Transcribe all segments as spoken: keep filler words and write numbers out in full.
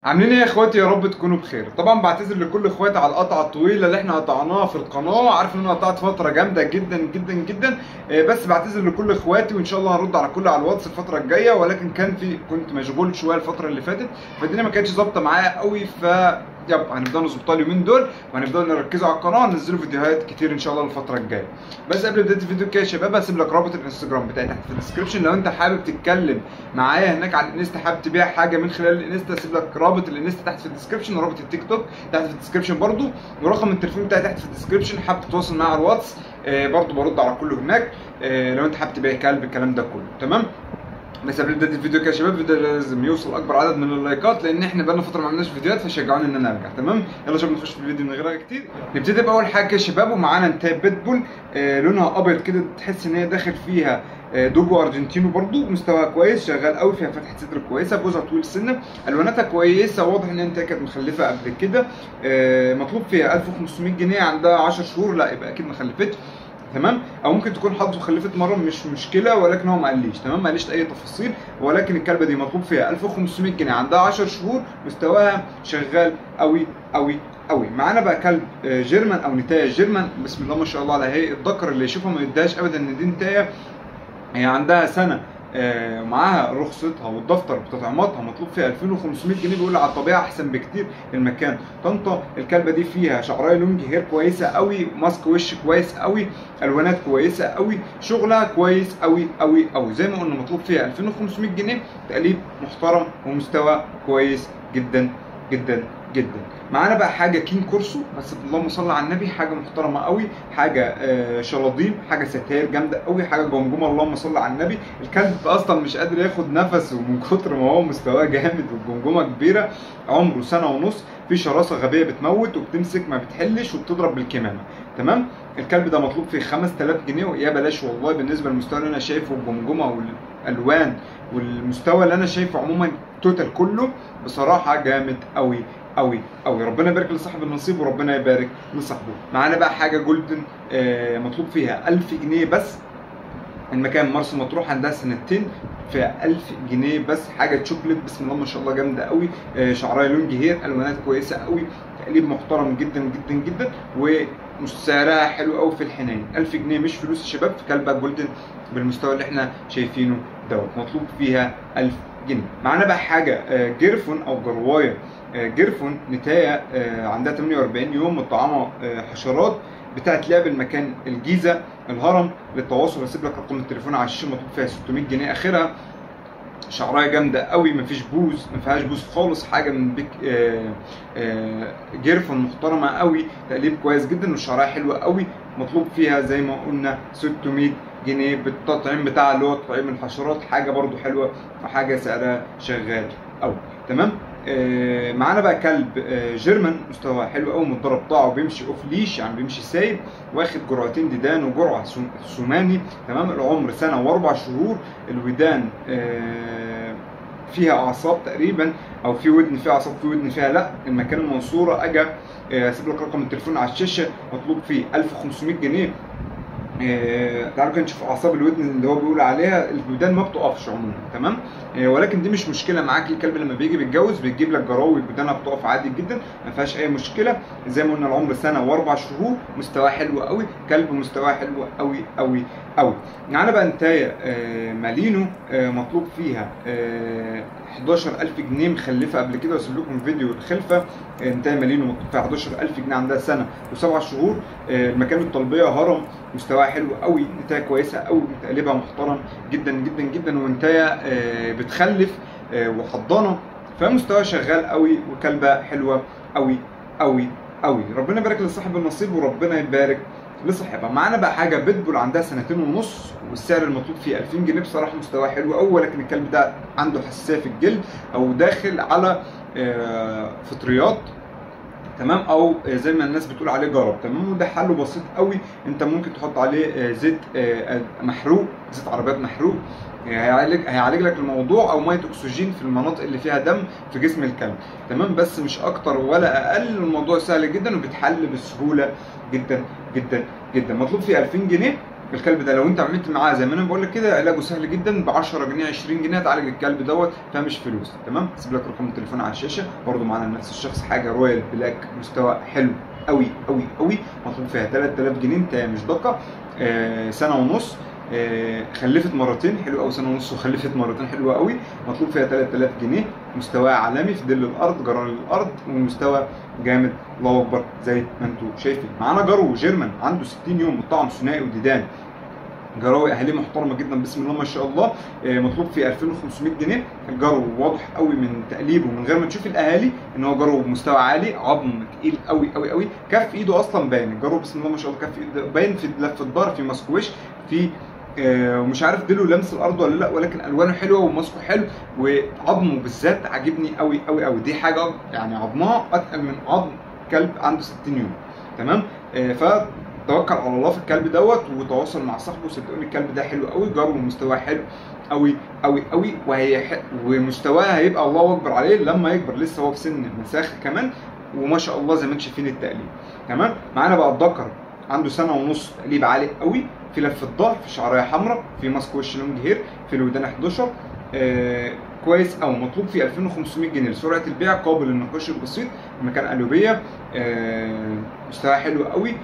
عاملين ايه يا اخواتي؟ يا رب تكونوا بخير. طبعا بعتذر لكل اخواتي على القطعه الطويله اللي احنا قطعناها في القناه، عارف ان انا قطعت فتره جامده جدا جدا جدا. آه، بس بعتذر لكل اخواتي، وان شاء الله هنرد على كل على الواتس الفتره الجايه، ولكن كان في كنت مشغول شويه الفتره اللي فاتت، فالدنيا ما كانتش ظابطه معايا قوي. ف يب هنبدا نظبطها اليومين دول، وهنبدا نركزوا على القناه وننزلوا فيديوهات كتير ان شاء الله الفتره الجايه. بس قبل بدايه الفيديو كده يا شباب، هسيب لك رابط الانستجرام بتاعي تحت في الديسكربشن. لو انت حابب تتكلم معايا هناك على الانستا، حابب تبيع حاجه من خلال الانستا، هسيب لك رابط الانستا تحت في الديسكربشن، ورابط التيك توك تحت في الديسكربشن برضو، ورقم التليفون بتاعي تحت في الديسكربشن. حابب تتواصل معايا على الواتس آه برضو برد على كله هناك. آه لو انت حابب تبيع كلب الكلام ده كله تمام. بس قبل بدايه الفيديو كده يا شباب، الفيديو لازم يوصل اكبر عدد من اللايكات، لان احنا بقالنا فتره ما عملناش فيديوهات، فشجعوني ان انا ارجع تمام. يلا شباب نخش في الفيديو من غير رغي كتير. نبتدي باول حاجه يا شباب، ومعانا انتايه بيتبول. آه لونها ابيض كده، تحس ان هي داخل فيها آه دوجو ارجنتينو، برضو مستواها كويس، شغال قوي، فيها فتحه صدر كويسه، جوزها طويل سنه، الواناتها كويسه، واضح ان انت كانت مخلفه قبل كده. آه مطلوب فيها ألف وخمسمية جنيه، عندها عشر شهور، لا يبقى اكيد ما خلفتش تمام. او ممكن تكون حظه خلفت مره، مش مشكله، ولكن هو ما قاليش تمام، ما قاليش اي تفاصيل. ولكن الكلبه دي مطلوب فيها ألف وخمسمية جنيه، عندها عشر شهور، مستواها شغال قوي قوي قوي. معانا بقى كلب جيرمان او نتايه جيرمان، بسم الله ما شاء الله على هيئه الذكر، اللي يشوفها ما يديهاش ابدا ان دي نتايه. هي عندها سنه، آه معاها رخصتها والدفتر بتطعيماتها، مطلوب فيها ألفين وخمسمية جنيه، بيقول على الطبيعه احسن بكتير المكان. طنطا الكلبه دي فيها شعرايه لونج هير كويسه قوي، ماسك وش كويس قوي، الوانات كويسه قوي، شغلها كويس قوي قوي قوي. زي ما قلنا مطلوب فيها ألفين وخمسمية جنيه، تقليب محترم ومستوى كويس جدا جدا جدا. معانا بقى حاجه كين كورسو، بس اللهم صل على النبي، حاجه محترمه قوي، حاجه آه شلاضيم، حاجه ستاير جامده قوي، حاجه جمجمه، اللهم صل على النبي. الكلب اصلا مش قادر ياخد نفسه من كتر ما هو مستواه جامد، والجمجمه كبيره، عمره سنه ونص، في شراسه غبيه بتموت وبتمسك ما بتحلش وبتضرب بالكمامه تمام. الكلب ده مطلوب فيه خمسة آلاف جنيه، ويا بلاش والله، بالنسبه للمستوى اللي انا شايفه، الجمجمه والالوان والمستوى اللي انا شايفه عموما توتال كله، بصراحه جامد قوي قوي قوي. ربنا يبارك لصاحب النصيب، وربنا يبارك لصاحبه. معانا بقى حاجه جولدن، آه مطلوب فيها ألف جنيه بس، المكان مرسى مطروح، عندها سنتين، فيها ألف جنيه بس. حاجه تشوكلت، بسم الله ما شاء الله، جامده قوي، آه شعرها لونج هير، الوانات كويسه قوي، تقليب محترم جدا جدا جدا، ومش سعرها حلو قوي في الحنين. ألف جنيه مش فلوس يا شباب في كلبه جولدن بالمستوى اللي احنا شايفينه دوت، مطلوب فيها ألف جنيه. معانا بقى حاجه آه جيرفون او جروايه، جيرفون نتايه، عندها تمنية وأربعين يوم، مطعمه حشرات، بتاعت لعب المكان الجيزه الهرم. للتواصل هسيب لك رقم التليفون على الشاشه، مطلوب فيها ستمية جنيه اخرها. شعرها جامده قوي، مفيش بوز، ما فيهاش بوز خالص، حاجه من بيك آآ آآ جيرفون محترمه قوي، تقليب كويس جدا، وشعرها حلوه قوي. مطلوب فيها زي ما قلنا ستمية جنيه بالتطعيم بتاعها اللي هو تطعيم الحشرات، حاجه برده حلوه، وحاجه سعرها شغال قوي تمام. آه معانا بقى كلب آه جيرمان، مستوى حلو قوي، متدرب بتاعه، بيمشي اوف ليش، يعني بيمشي سايب، واخد جرعتين ديدان وجرعه سوماني تمام. العمر سنه واربع شهور، الودان آه فيها اعصاب تقريبا، او في ودن فيها اعصاب، في ودن فيها لا. المكان المنصوره اجا، هسيب آه لك رقم التليفون على الشاشه، مطلوب فيه ألف وخمسمية جنيه. آه تعالوا كده نشوف اعصاب الودن اللي هو بيقول عليها، الودان ما بتقفش عموما تمام. آه ولكن دي مش مشكله معاك، الكلب لما بيجي بيتجوز بيجيب لك جراوي ودانها بتقف عادي جدا، ما فيهاش اي مشكله. زي ما قلنا العمر سنه واربع شهور، مستواه حلو قوي، كلب مستواه حلو قوي قوي قوي. معانا بقى نتايه آه مالينو، آه مطلوب فيها آه حداشر ألف جنيه، مخلفه قبل كده، واسيب لكم فيديو الخلفه. آه نتايه مالينو مطلوب فيها حداشر ألف جنيه، عندها سنه وسبع شهور، آه المكان الطلبيه هرم، مستواها حلو قوي، نتايه كويسه قوي، تقليبها محترم جدا جدا جدا، ونتايه آه بتخلف آه وحضانه، فمستواها شغال قوي، وكلبه حلوه قوي قوي قوي. ربنا يبارك لصاحب النصيب، وربنا يبارك لصاحبها. معانا بقى حاجه بيتبول، عندها سنتين ونص، والسعر المطلوب فيه ألفين جنيه، بصراحه مستواه حلو قوي، ولكن الكلب ده عنده حساسيه في الجلد، او داخل على آه فطريات تمام، او زي ما الناس بتقول عليه جرب تمام. وده حله بسيط قوي، انت ممكن تحط عليه زيت محروق، زيت عربيات محروق، هيعالج هيعالج لك الموضوع، او ميه اكسجين في المناطق اللي فيها دم في جسم الكلب تمام، بس مش اكتر ولا اقل. الموضوع سهل جدا وبيتحل بسهوله جدا جدا جدا. مطلوب فيه ألفين جنيه، الكلب ده لو انت عملت معاه زي ما انا بقول لك كده علاجه سهل جدا، ب عشرة جنيه عشرين جنيه تعالج الكلب دوت، فمش فلوس. تمام، هسيب لك رقم التليفون على الشاشه. برده معانا نفس الشخص حاجه رويال بلاك مستوى حلو قوي قوي قوي، مطلوب فيها تلات آلاف جنيه، انت مش دقه. آه سنه ونص، آه خلفت مرتين، حلو قوي، سنه ونص وخلفت مرتين، حلوه قوي، مطلوب فيها تلات آلاف جنيه، مستوى عالمي في ظل الارض، جرار الارض، ومستوى جامد الله اكبر زي ما انتم شايفين. معانا جرو جيرمان عنده ستين يوم، بالطعم ثنائي وديدان، جراوي اهالي محترمه جدا بسم الله ما شاء الله، مطلوب فيه ألفين وخمسمية جنيه. الجرو واضح قوي من تقليبه من غير ما تشوف الاهالي ان هو جرو بمستوى عالي، عظم تقيل قوي قوي قوي، كف ايده اصلا باين، الجرو بسم الله ما شاء الله كف ايده باين في لف الظهر، في مسكوش، في ومش عارف ديله لمس الارض ولا لا، ولكن الوانه حلوه وماسكه حلو، وعظمه بالذات عاجبني قوي قوي قوي، دي حاجه يعني عظمها اتقل من عظم كلب عنده ستين يوم. تمام، ف توكل على الله في الكلب دوت وتواصل مع صاحبه، صدقوني الكلب ده حلو قوي، جرو مستواه حلو قوي قوي قوي، وهي ومستواه هيبقى الله اكبر عليه لما يكبر، لسه هو في سن مساخ كمان، وما شاء الله زي ما انتم شايفين التقليب. تمام، معانا بقى الذكر عنده سنه ونص، تقليب عالي قوي، في لف الظهر، في شعريه حمراء، في ماسك وش لونج هير، في الودان حداشر، آه كويس قوي، مطلوب فيه ألفين وخمسمية جنيه لسرعه البيع، قابل للنقاش البسيط، مكان قلوبيه، آه مستواه حلو قوي،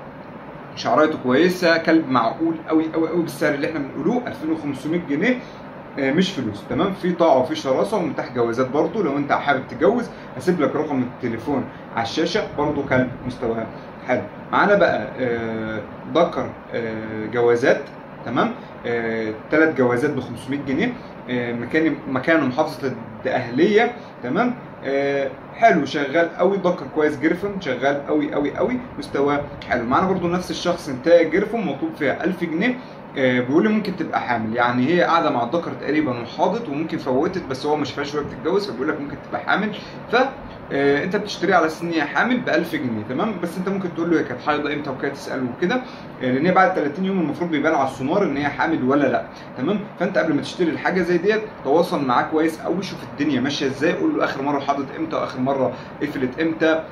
شعرايته كويسه، كلب معقول قوي قوي قوي بالسعر اللي احنا بنقولوه ألفين وخمسمية جنيه، آه مش فلوس. تمام، في طاعه وفي شراسه ومتاح جوازات برضه، لو انت حابب تتجوز هسيب لك رقم التليفون على الشاشه، برضه كلب مستواه حلو. معانا بقى آه ذكر آه جوازات. تمام، ثلاث آه جوازات ب خمسمية جنيه، آه مكان مكانه محافظه الدقهليه. تمام، آه حلو، شغال قوي، ذكر كويس، جرفن شغال قوي قوي قوي، مستواه حلو. معانا برضو نفس الشخص انتاج جرفن، مطلوب فيها ألف جنيه، آه بيقول لي ممكن تبقى حامل، يعني هي قاعده مع الذكر تقريبا وحاضت وممكن فوتت، بس هو ما شافهاش وهي بتتجوز، فبيقول لك ممكن تبقى حامل، ف آه انت بتشتريها على اساس ان هي حامل ب ألف جنيه. تمام، بس انت ممكن تقول له هي كانت حايضه امتى وكده، تساله وكده، آه لان هي بعد تلاتين يوم المفروض بيبان على السونار ان هي حامل ولا لا. تمام، فانت قبل ما تشتري الحاجه زي ديت تواصل معاه كويس قوي، شوف الدنيا ماشيه ازاي، قول له اخر مره حاضت امتى واخر مره قفلت امتى،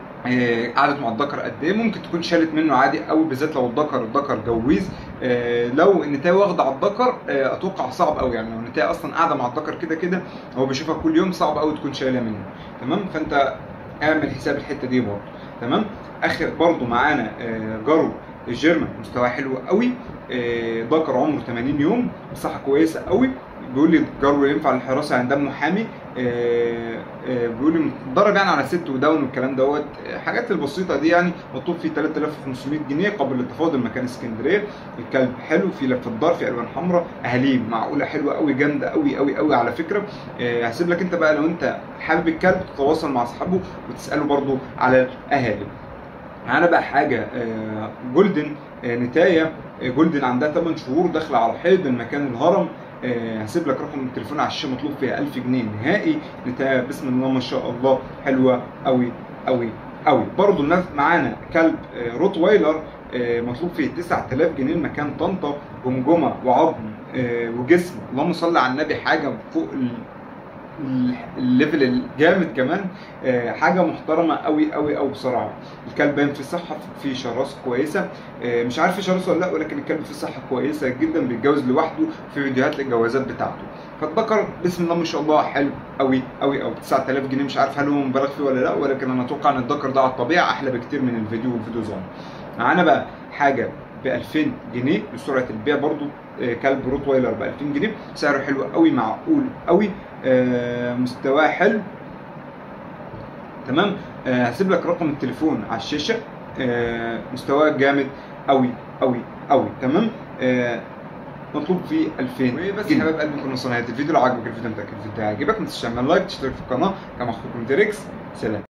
آه قعدت مع الذكر قد ايه، ممكن تكون شالت منه عادي قوي، بالذات لو الذكر الذكر جويز. آه لو النتايه واخده على الذكر آه اتوقع صعب قوي، يعني لو النتايه اصلا قاعده مع الذكر كده كده هو بيشوفها كل يوم، صعب قوي تكون شايله منه. تمام، فانت اعمل حساب الحته دي برضه. تمام، اخر برضه معانا آه جرو الجيرمان، مستواه حلو قوي، آه ذكر عمره تمانين يوم، مساحه كويسه قوي، بيقول لي جرو ينفع للحراسه عند دم محامي، آه آه بيقول لي متدرب يعني على ست وداون والكلام دوت، الحاجات البسيطه دي يعني، مطلوب فيه تلات آلاف وخمسمية جنيه، قابل للتفاضل، مكان اسكندريه، الكلب حلو، في لف الدار، في الوان حمراء، اهاليه معقوله حلوه قوي، جامده قوي قوي قوي على فكره. آه هسيب لك انت بقى لو انت حابب الكلب تتواصل مع اصحابه وتساله برضو على الاهالي. معانا بقى حاجه آه جولدن، آه نتايه، آه جولدن عندها تمن شهور، داخله على حيض من مكان الهرم، آه هسيب لك رقم التليفون على الشاشه، مطلوب فيها ألف جنيه نهائي، نتايه بسم الله ما شاء الله حلوه قوي قوي قوي. برضو معانا كلب آه روت وايلر، آه مطلوب فيه تسعة آلاف جنيه، مكان طنطا، جمجمه وعظم آه وجسم، اللهم صل على النبي، حاجه فوق الليفل الجامد كمان، آه حاجه محترمه قوي قوي قوي بصراحه. الكلب باين في صحه، في شراسه كويسه، آه مش عارف في شراسه ولا لا، ولكن الكلب في صحه كويسه جدا، بيتجوز لوحده، في فيديوهات للجوازات بتاعته، فالذكر بسم الله ما شاء الله حلو قوي قوي قوي. تسعة آلاف جنيه مش عارف هل هو مبالغ فيه ولا لا، ولكن انا اتوقع ان الذكر ده على الطبيعه احلى بكتير من الفيديو والفيديو ظاهر. معانا بقى حاجه ب ألفين جنيه لسرعه البيع، برضو آه كلب روت وايلر ب ألفين جنيه، سعره حلو قوي، معقول قوي، آه مستواه حلو. تمام، آه هسيب لك رقم التليفون على الشاشه، آه مستواه جامد قوي قوي قوي. تمام، آه مطلوب فيه ألفين. بس يا حبايب قلبي، كنا وصلنا نهايه الفيديو، لو عجبك الفيديو متاكد الفيديو هيعجبك، ما تنساش تعمل لايك، تشترك في القناه، كما اخوكم ديريكس، سلام.